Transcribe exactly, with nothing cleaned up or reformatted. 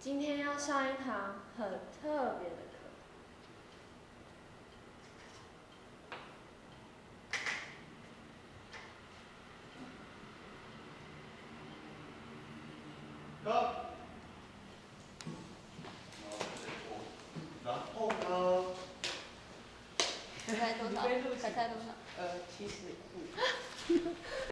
今天要上一堂很特别的课。 哥，然后呢？ 猜多少？猜猜多少？呃，七十五。